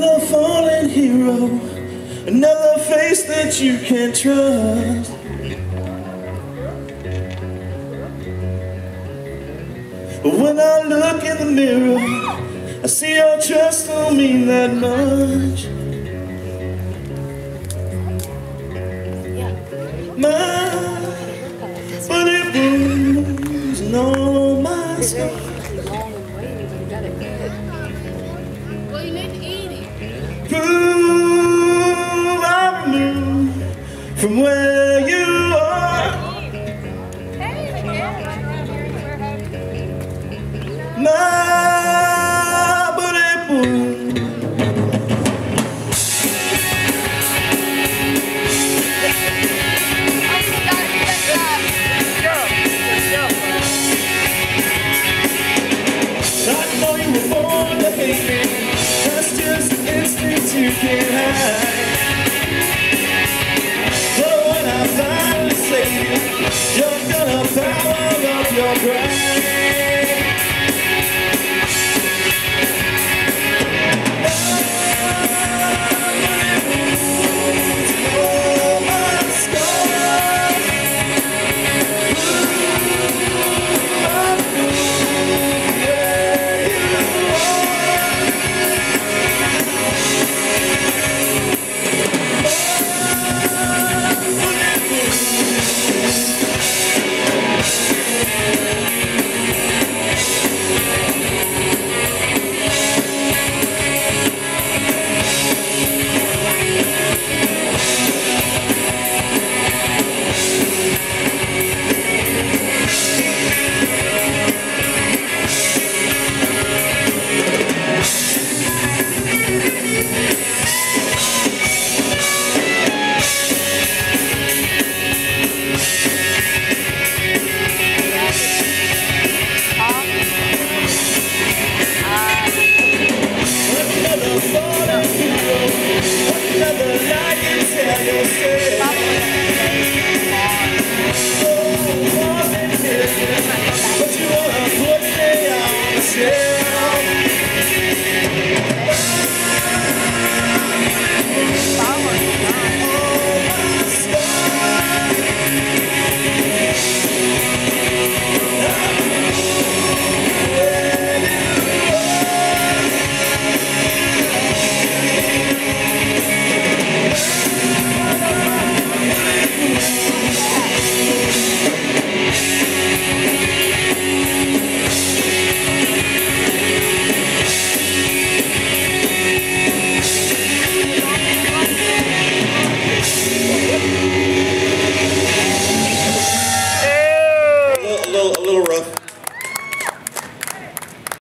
Another fallen hero, another face that you can't trust. But when I look in the mirror, I see your trust don't mean that much. My funny blues and all my stuff. Well, you need to eat it. Prove I'm removed from where you are. My booty boom. I know you were born to hate me. That's just an instinct you can't hide. But when I finally say you, you're gonna power up your pride.